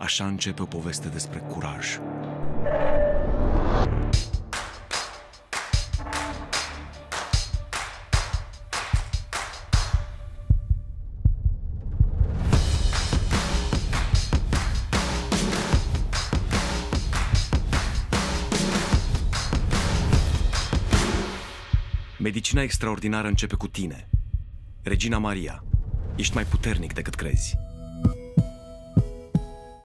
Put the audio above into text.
Așa începe o poveste despre curaj. Medicina extraordinară începe cu tine. Regina Maria, ești mai puternic decât crezi.